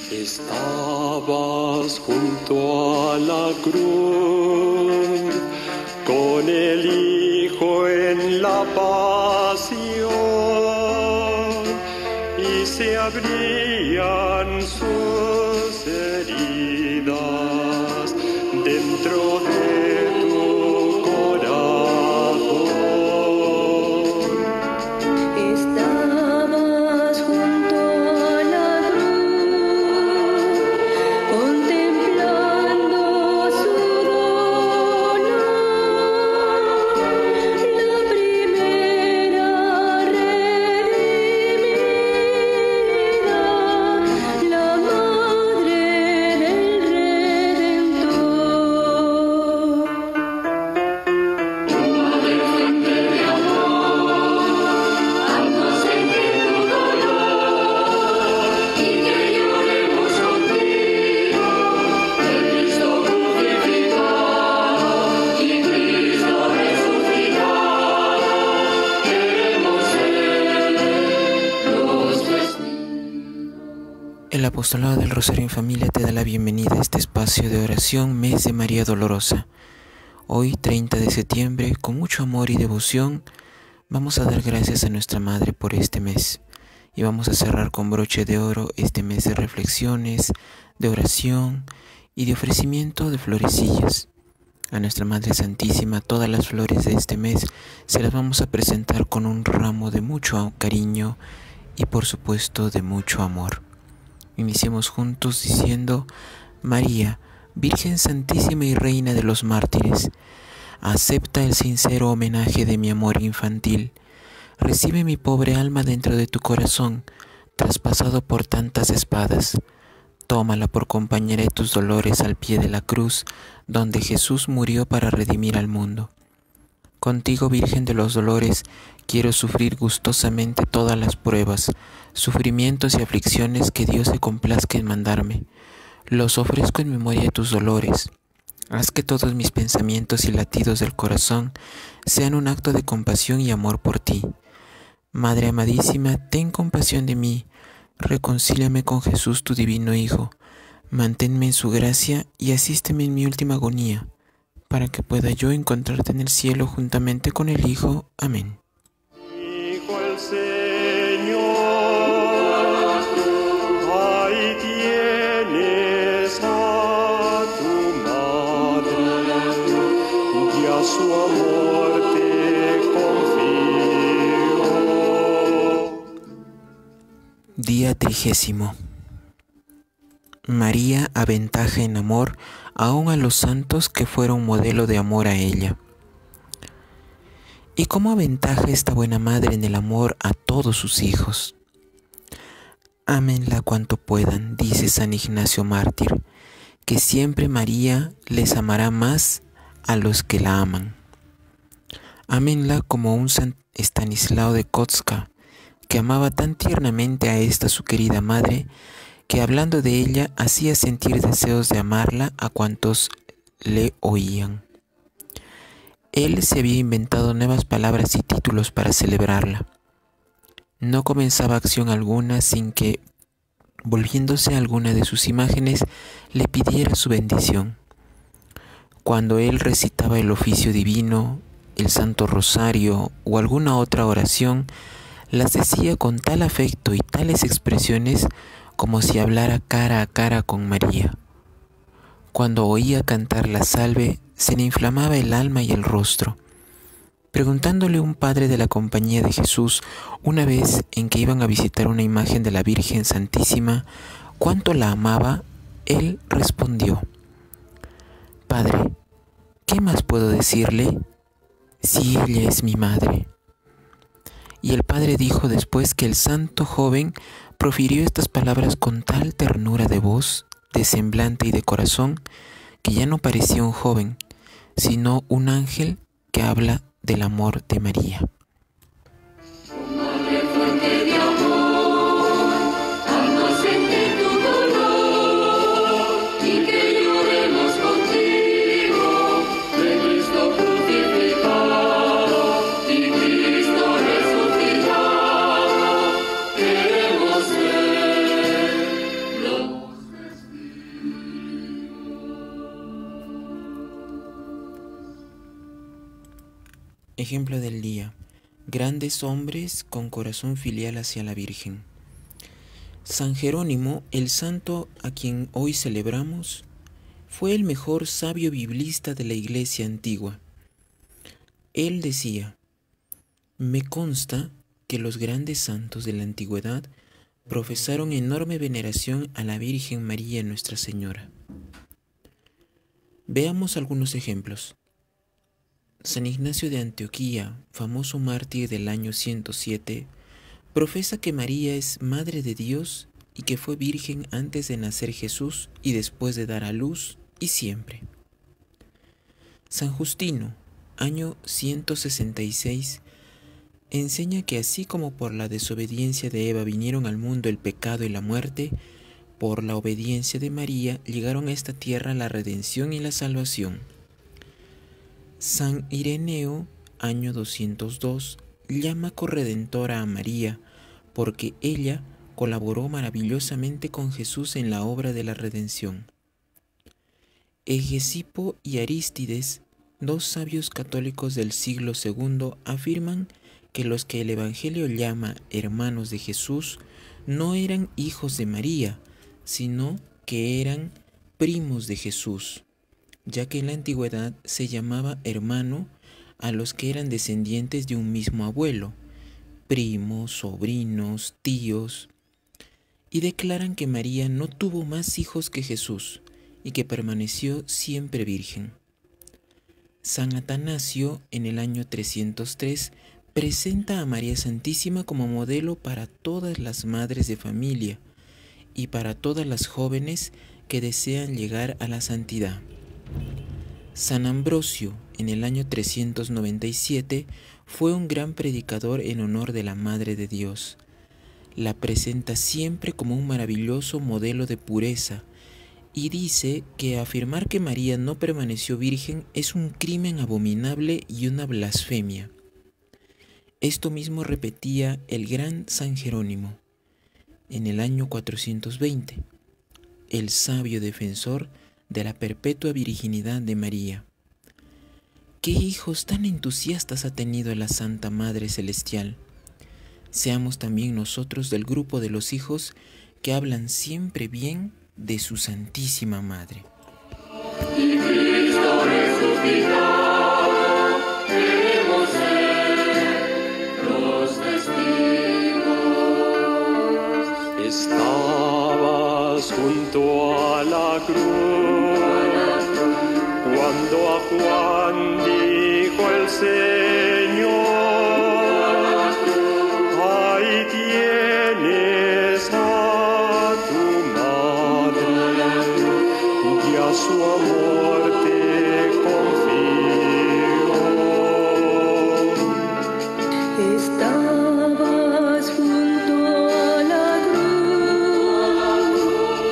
Estabas junto a la cruz, con el Hijo en la pasión, y se abrían sus heridas dentro de tu corazón. Estabas junto a la cruz, contemplando su dolor, la primera redimida, la madre del Redentor. El Apostolado del Rosario en Familia te da la bienvenida a este espacio de oración, mes de María Dolorosa. Hoy, 30 de septiembre, con mucho amor y devoción, vamos a dar gracias a nuestra Madre por este mes. Y vamos a cerrar con broche de oro este mes de reflexiones, de oración y de ofrecimiento de florecillas. A nuestra Madre Santísima, todas las flores de este mes se las vamos a presentar con un ramo de mucho cariño y por supuesto de mucho amor. Iniciemos juntos diciendo: María, Virgen Santísima y Reina de los Mártires, acepta el sincero homenaje de mi amor infantil. Recibe mi pobre alma dentro de tu corazón, traspasado por tantas espadas. Tómala por compañera de tus dolores al pie de la cruz, donde Jesús murió para redimir al mundo. Contigo, Virgen de los Dolores, quiero sufrir gustosamente todas las pruebas, sufrimientos y aflicciones que Dios se complazca en mandarme. Los ofrezco en memoria de tus dolores. Haz que todos mis pensamientos y latidos del corazón sean un acto de compasión y amor por ti. Madre amadísima, ten compasión de mí. Reconcíliame con Jesús, tu divino Hijo. Manténme en su gracia y asísteme en mi última agonía, para que pueda yo encontrarte en el cielo juntamente con el Hijo. Amén. Dijo el Señor, ahí tienes a tu madre, y a su amor te confío. Día 30. María aventaja en amor aún a los santos que fueron modelo de amor a ella. ¿Y cómo aventaja esta buena madre en el amor a todos sus hijos? Ámenla cuanto puedan, dice San Ignacio Mártir, que siempre María les amará más a los que la aman. Ámenla como un San Estanislao de Kotska, que amaba tan tiernamente a esta su querida madre, que hablando de ella hacía sentir deseos de amarla a cuantos le oían. Él se había inventado nuevas palabras y títulos para celebrarla. No comenzaba acción alguna sin que, volviéndose a alguna de sus imágenes, le pidiera su bendición. Cuando él recitaba el oficio divino, el Santo Rosario o alguna otra oración, las decía con tal afecto y tales expresiones como si hablara cara a cara con María. Cuando oía cantar la salve, se le inflamaba el alma y el rostro. Preguntándole un padre de la Compañía de Jesús, una vez en que iban a visitar una imagen de la Virgen Santísima, cuánto la amaba, él respondió: Padre, ¿qué más puedo decirle si ella es mi madre? Y el padre dijo después que el santo joven profirió estas palabras con tal ternura de voz, de semblante y de corazón, que ya no parecía un joven, sino un ángel que habla del amor de María. Ejemplo del día. Grandes hombres con corazón filial hacia la Virgen. San Jerónimo, el santo a quien hoy celebramos, fue el mejor sabio biblista de la Iglesia antigua. Él decía: me consta que los grandes santos de la antigüedad profesaron enorme veneración a la Virgen María Nuestra Señora. Veamos algunos ejemplos. San Ignacio de Antioquía, famoso mártir del año 107, profesa que María es Madre de Dios y que fue virgen antes de nacer Jesús y después de dar a luz y siempre. San Justino, año 166, enseña que así como por la desobediencia de Eva vinieron al mundo el pecado y la muerte, por la obediencia de María llegaron a esta tierra la redención y la salvación. San Ireneo, año 202, llama corredentora a María porque ella colaboró maravillosamente con Jesús en la obra de la redención. Egesipo y Arístides, dos sabios católicos del siglo II, afirman que los que el Evangelio llama hermanos de Jesús no eran hijos de María, sino que eran primos de Jesús, ya que en la antigüedad se llamaba hermano a los que eran descendientes de un mismo abuelo, primos, sobrinos, tíos, y declaran que María no tuvo más hijos que Jesús y que permaneció siempre virgen. San Atanasio, en el año 303, presenta a María Santísima como modelo para todas las madres de familia y para todas las jóvenes que desean llegar a la santidad. San Ambrosio, en el año 397, fue un gran predicador en honor de la Madre de Dios. La presenta siempre como un maravilloso modelo de pureza y dice que afirmar que María no permaneció virgen es un crimen abominable y una blasfemia. Esto mismo repetía el gran San Jerónimo en el año 420, el sabio defensor de la perpetua virginidad de María. ¿Qué hijos tan entusiastas ha tenido la Santa Madre Celestial? Seamos también nosotros del grupo de los hijos que hablan siempre bien de su Santísima Madre. Y Cristo resucitado, queremos ser los testigos. Estabas junto a la cruz cuando a Juan dijo el Señor: ahí tienes a tu madre, y a su amor te confío. Estabas junto a la cruz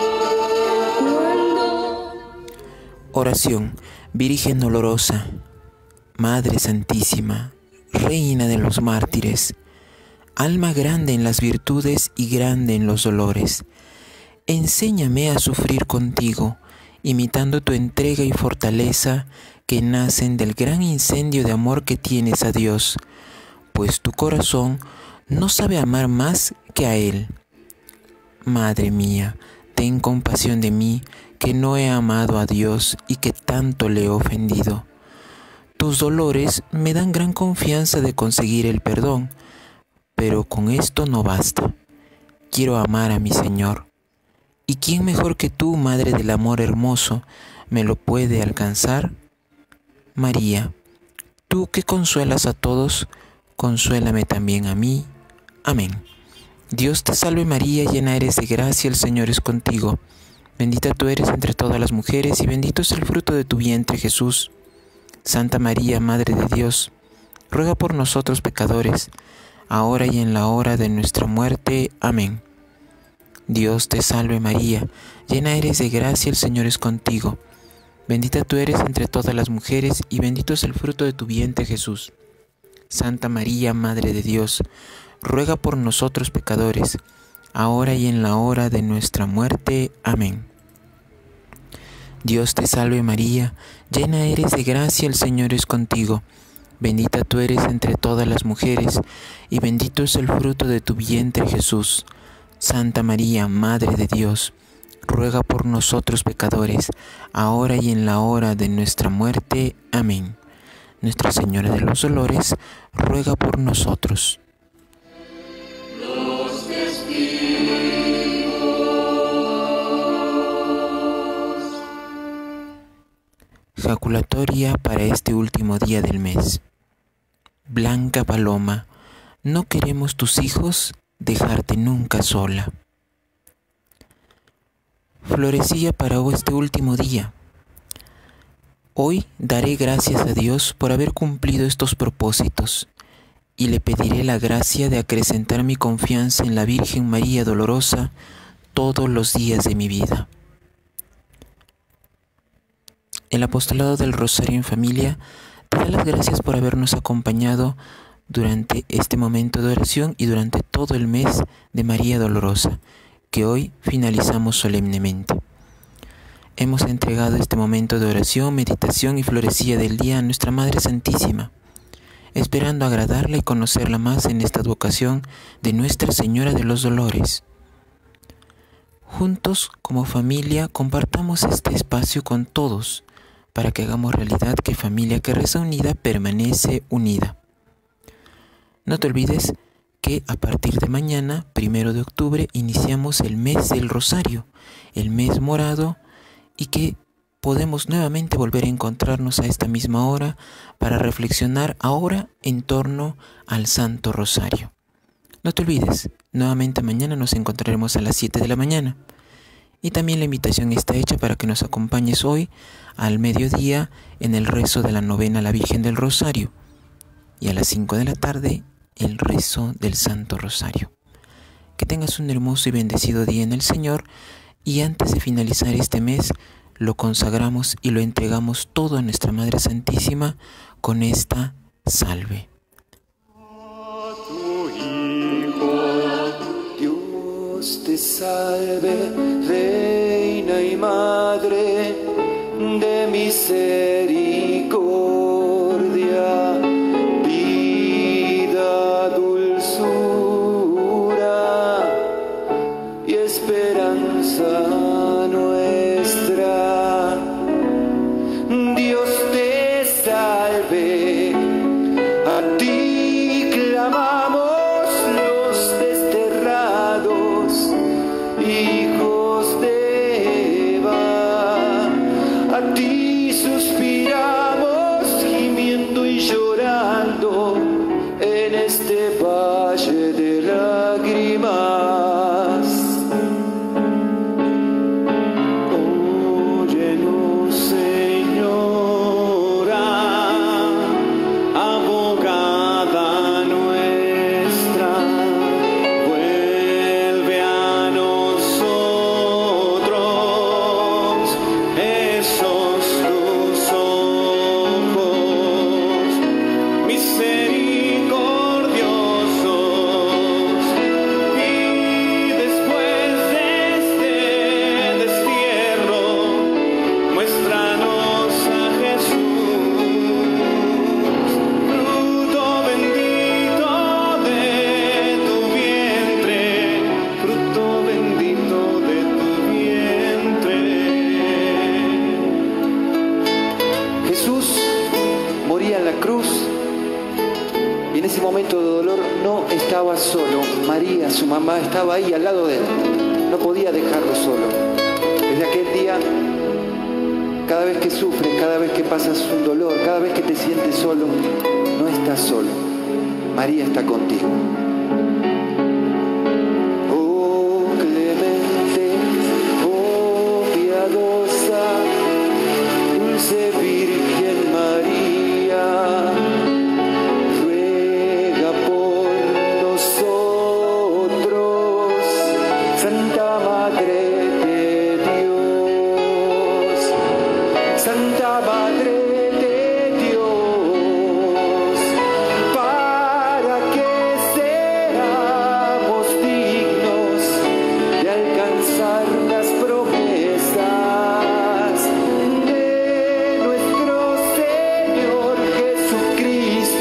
cuando... Oración. Virgen dolorosa, Madre Santísima, Reina de los mártires, alma grande en las virtudes y grande en los dolores, enséñame a sufrir contigo, imitando tu entrega y fortaleza que nacen del gran incendio de amor que tienes a Dios, pues tu corazón no sabe amar más que a Él. Madre mía, ten compasión de mí, que no he amado a Dios y que tanto le he ofendido. Tus dolores me dan gran confianza de conseguir el perdón, pero con esto no basta. Quiero amar a mi Señor. ¿Y quién mejor que tú, Madre del Amor Hermoso, me lo puede alcanzar? María, tú que consuelas a todos, consuélame también a mí. Amén. Dios te salve María, llena eres de gracia, el Señor es contigo. Bendita tú eres entre todas las mujeres y bendito es el fruto de tu vientre, Jesús. Santa María, Madre de Dios, ruega por nosotros pecadores, ahora y en la hora de nuestra muerte. Amén. Dios te salve María, llena eres de gracia, el Señor es contigo. Bendita tú eres entre todas las mujeres y bendito es el fruto de tu vientre, Jesús. Santa María, Madre de Dios, ruega por nosotros pecadores, ahora y en la hora de nuestra muerte. Amén. Dios te salve María, llena eres de gracia, el Señor es contigo. Bendita tú eres entre todas las mujeres, y bendito es el fruto de tu vientre, Jesús. Santa María, Madre de Dios, ruega por nosotros pecadores, ahora y en la hora de nuestra muerte. Amén. Nuestra Señora de los Dolores, ruega por nosotros. Los testigos. Jaculatoria para este último día del mes. Blanca paloma, no queremos tus hijos dejarte nunca sola. Florecía para este último día. Hoy daré gracias a Dios por haber cumplido estos propósitos y le pediré la gracia de acrecentar mi confianza en la Virgen María Dolorosa todos los días de mi vida. El Apostolado del Rosario en Familia te da las gracias por habernos acompañado durante este momento de oración y durante todo el mes de María Dolorosa, que hoy finalizamos solemnemente. Hemos entregado este momento de oración, meditación y florecilla del día a nuestra Madre Santísima, esperando agradarla y conocerla más en esta advocación de Nuestra Señora de los Dolores. Juntos, como familia, compartamos este espacio con todos, para que hagamos realidad que familia que reza unida permanece unida. No te olvides que a partir de mañana, 1 de octubre, iniciamos el mes del Rosario, el mes morado, y que podemos nuevamente volver a encontrarnos a esta misma hora para reflexionar ahora en torno al Santo Rosario. No te olvides, nuevamente mañana nos encontraremos a las 7 de la mañana. Y también la invitación está hecha para que nos acompañes hoy al mediodía en el rezo de la novena a la Virgen del Rosario y a las 5 de la tarde el rezo del Santo Rosario. Que tengas un hermoso y bendecido día en el Señor, y antes de finalizar este mes lo consagramos y lo entregamos todo a nuestra Madre Santísima con esta salve. Dios te salve, Reina y Madre de misericordia, vida, dulzura y esperanza nuestra. Dios te salve, a ti clamamos los desterrados, hijos de Eva, a ti suspiramos gimiendo y llorando en este valle de lágrimas. Óyenos, Señora, abogada nuestra, vuelve a nosotros esos tus ojos misericordiosos, y después de este destierro muéstranos a Jesús, fruto bendito de tu vientre, fruto bendito de tu vientre. Jesús moría en la cruz y en ese momento de dolor no estaba solo. María, su mamá, estaba ahí al lado de él. No podía dejarlo solo. Desde aquel día, cada vez que sufres, cada vez que pasas un dolor, cada vez que te sientes solo, no estás solo. María está contigo. Oh clemente, oh piadosa, dulce Virgen María, ruega por nosotros, Santa Madre de Dios, Santa Madre de Dios, para que seamos dignos de alcanzar las promesas de nuestro Señor Jesucristo.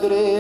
Padre,